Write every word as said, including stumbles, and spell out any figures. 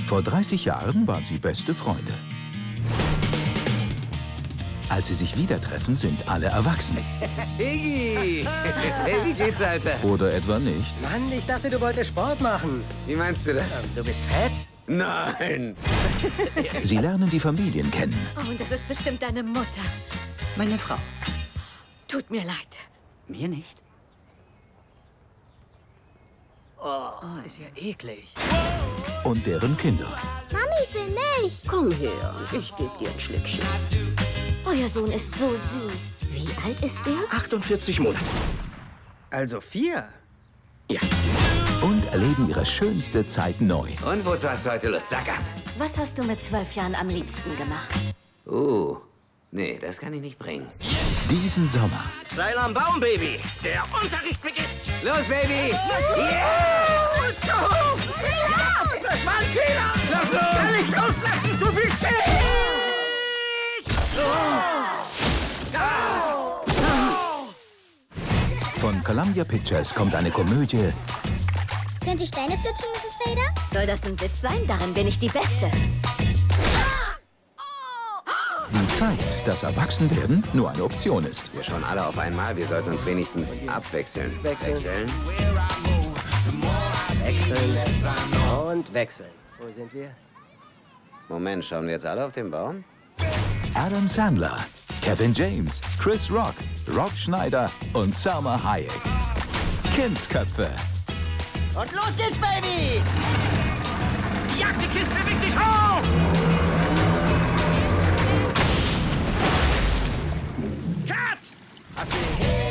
Vor dreißig Jahren waren sie beste Freunde. Als sie sich wieder treffen, sind alle erwachsen. Iggy! Hey, wie geht's, Alter? Oder etwa nicht. Mann, ich dachte, du wolltest Sport machen. Wie meinst du das? Ähm, du bist fett? Nein! Sie lernen die Familien kennen. Oh, und das ist bestimmt deine Mutter. Meine Frau. Tut mir leid. Mir nicht? Oh, ist ja eklig. Und deren Kinder. Mami, für mich. Komm her, ich gebe dir ein Schlückchen. Euer Sohn ist so süß. Wie alt ist er? achtundvierzig Monate. Also vier? Ja. Und erleben ihre schönste Zeit neu. Und wozu hast du heute Lust? Sag an. Was hast du mit zwölf Jahren am liebsten gemacht? Uh, nee, das kann ich nicht bringen. Diesen Sommer. Seil am Baum, Baby. Der Unterricht beginnt. Los, Baby! Yeah! Zu hoch! Das war ein Fehler! Lass los! Kann nicht loslassen! Zu viel Schiss! Von Columbia Pictures kommt eine Komödie, Könnt ihr Steine flutschen, Misses Fader? Soll das ein Witz sein? Darin bin ich die Beste. die zeigt, dass Erwachsenwerden nur eine Option ist. Wir schauen alle auf einmal. Wir sollten uns wenigstens abwechseln. Wechseln. Wechseln. Wechseln. Und wechseln. Wo sind wir? Moment, schauen wir jetzt alle auf den Baum? Adam Sandler, Kevin James, Chris Rock, Rob Schneider und Salma Hayek. Kindsköpfe. Und los geht's, Baby! Jag die Kiste richtig hoch! Cut!